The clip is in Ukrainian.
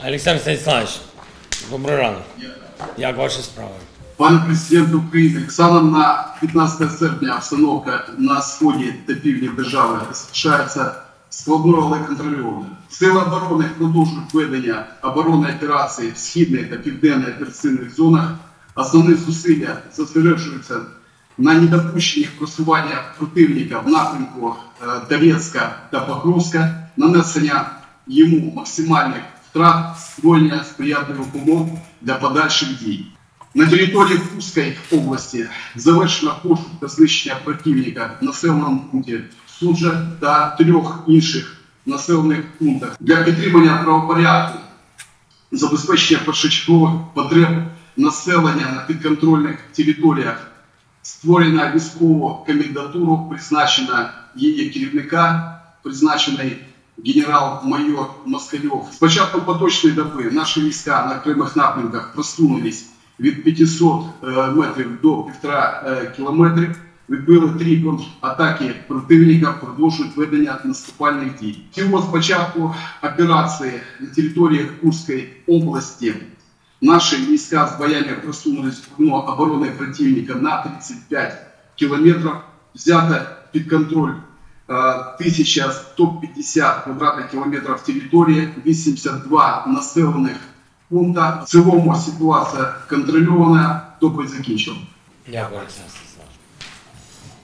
Олександр Станіславович, добрий ранок. Як ваші справи? Пане президент України, станом на 15 серпня обстановка на сході та півдні держави залишається складною, але контрольованою. Сили оборони продовжують ведення оборонної операції в східних та південних операційних зонах. Основні зусилля зосереджуються на недопущенні просування противника в напрямку Донецька та Покровська, нанесення йому максимальних втрат, створення сприятливих умов для подальших дій. На території Курської області завершено пошук та знищення противника в населеному пункті Суджа та 3 інших населених пунктах. Для підтримання правопорядку, забезпечення першочергових потреб населення на підконтрольних територіях створена військову комендатуру, призначена її керівника, призначений генерал-майор Москальов. З початку поточної доби наші війська на окремих напрямках просунулись від 500 метрів до 1,5 кілометрів. Відбили 3 контратаки противника, продовжують ведення наступальних дій. Всього з початку операції на території Курської області наші війська з боями просунулись в оборони противника на 35 кілометрів. Взято під контроль 1150 квадратних кілометрів території, 82 населених пункта. В цілому ситуація контрольована, доповідь закінчив. Дякую, Олександр.